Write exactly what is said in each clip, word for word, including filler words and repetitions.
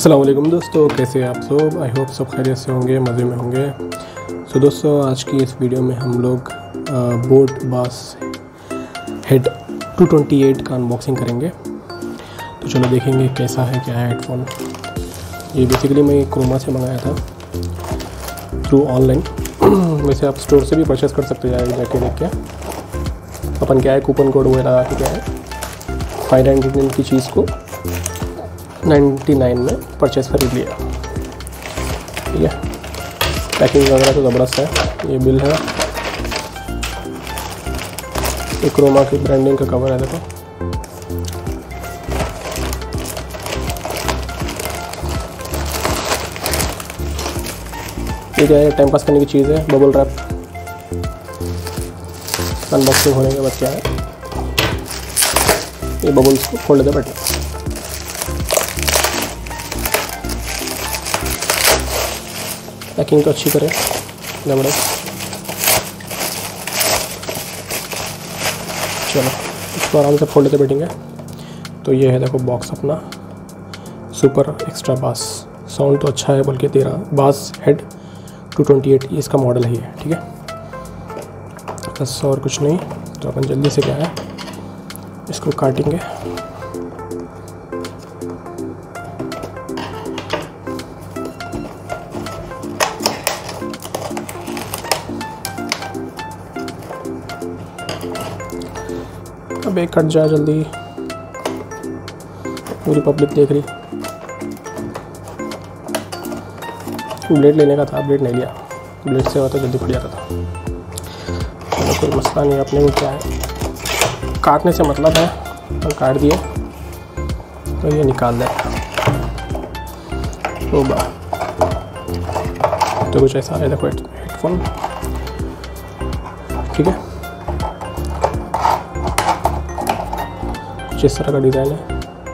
अस्सलाम वालेकुम दोस्तों, कैसे हैं आप सब। आई होप सब खैरियत से होंगे, मज़े में होंगे। सो दोस्तों, आज की इस वीडियो में हम लोग boat bass heads two twenty eight का अनबॉक्सिंग करेंगे। तो चलो देखेंगे कैसा है, क्या है हेडफोन। ये बेसिकली मैं क्रोमा से मंगाया था थ्रू ऑनलाइन। वैसे आप स्टोर से भी परचेस कर सकते हैं जाके देख के। अपन क्या है, कूपन कोड वगैरह लगा के क्या है फाइव नाइन्टी नाइन की चीज़ को नाइन्टी नाइन में परचेस खरीद लिया। ठीक है, पैकिंग वगैरह तो ज़बरदस्त है। ये बिल है, ये क्रोमा की ब्रांडिंग का कवर है। देखो ये क्या है, टाइम पास करने की चीज़ है। बबल रैप अनबॉक्सिंग होने के बाद क्या है, ये बबल्स को खोल लेते बैठे। पैकिंग तो अच्छी करे, ज़बरदस्त। चलो इसको आराम से फोल्ड लेते बैठेंगे। तो ये है देखो बॉक्स अपना, सुपर एक्स्ट्रा बास। साउंड तो अच्छा है, बल्कि तेरा bass heads two twenty eight इसका मॉडल है ये। ठीक है, बस और कुछ नहीं। तो अपन जल्दी से क्या है, इसको काटेंगे। अब एक कट जाए जल्दी, पूरी पब्लिक देख रही। ब्लेड लेने का था, ब्लेड नहीं लिया। ब्लेड से होता जल्दी फट जाता था। तो कोई मसला नहीं, अपने को क्या है, काटने से मतलब है। और काट दिए तो ये निकाल दे। तो बा तो कुछ ऐसा है, देखो हेडफोन। ठीक है, इस तरह का डिज़ाइन है।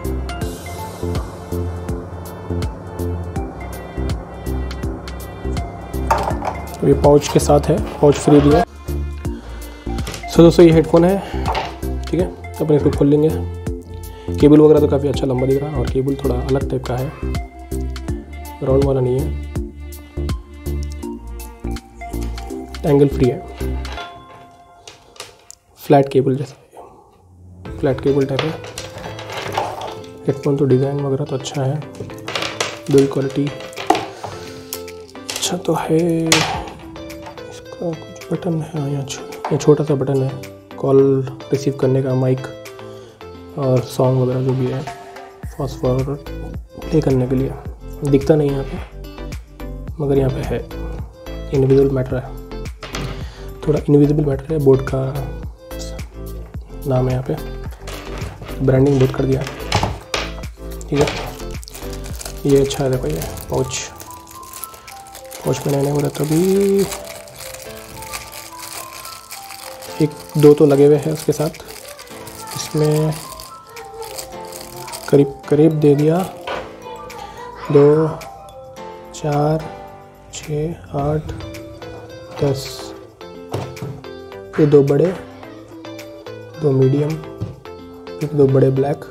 तो ये पाउच के साथ है, पाउच फ्री दिया। सो दोस्तों ये हेडफोन है। ठीक है, तो अपन इसको खोल लेंगे। केबल वगैरह तो काफ़ी अच्छा लंबा दिख रहा है, और केबल थोड़ा अलग टाइप का है, राउंड वाला नहीं है, एंगल फ्री है। फ्लैट केबल जैसा, फ्लैट केबल टाइप है हेडफोन। तो डिज़ाइन वगैरह तो अच्छा है, बिल्ड क्वालिटी अच्छा तो है। इसका कुछ बटन है यहाँ, ये छोटा सा बटन है कॉल रिसीव करने का, माइक और सॉन्ग वगैरह जो भी है, फास्ट फॉरवर्ड प्ले करने के लिए। दिखता नहीं यहाँ पे, मगर यहाँ पे है। इनविजिबल मैटर है, थोड़ा इनविजिबल मैटर है। बोर्ड का नाम है यहाँ पे, ब्रांडिंग बोर्ड कर दिया। ठीक है, ये अच्छा है। देखो ये पाउच, पाउच में रहने वाला तो भी एक दो तो लगे हुए हैं उसके साथ। इसमें करीब करीब दे दिया दो, चार, छः, आठ, दस। ये दो बड़े, दो मीडियम, एक दो बड़े ब्लैक,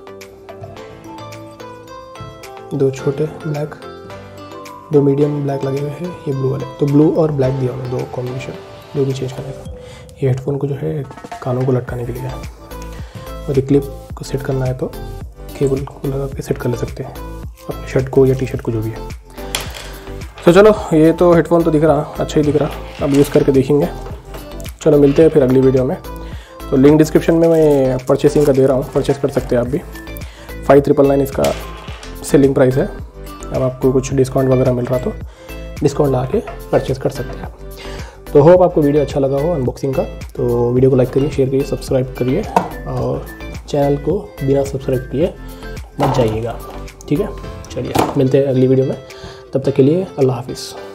दो छोटे ब्लैक, दो मीडियम ब्लैक लगे हुए हैं। ये ब्लू वाले, तो ब्लू और ब्लैक दिया उन्होंने, दो कॉम्बिनेशन, जो भी चेंज करने का। ये हेडफोन को जो है कानों को लटकाने के लिए है, और ये क्लिप को सेट करना है तो केबल को लगा के सेट कर ले सकते हैं अपने शर्ट को या टी शर्ट को, जो भी है। तो चलो, ये तो हेडफोन तो दिख रहा, अच्छा ही दिख रहा। अब यूज़ करके देखेंगे। चलो मिलते हैं फिर अगली वीडियो में। तो लिंक डिस्क्रिप्शन में मैं परचेसिंग का दे रहा हूँ, परचेस कर सकते हैं आप भी। फाइव ट्रिपल नाइन इसका सेलिंग प्राइस है। अब आपको कुछ डिस्काउंट वगैरह मिल रहा तो डिस्काउंट ला के परचेस कर सकते हैं आप। तो होप आपको वीडियो अच्छा लगा हो अनबॉक्सिंग का। तो वीडियो को लाइक करिए, शेयर करिए, सब्सक्राइब करिए, और चैनल को बिना सब्सक्राइब किए मत जाइएगा। ठीक है, चलिए मिलते हैं अगली वीडियो में। तब तक के लिए अल्लाह हाफिज़।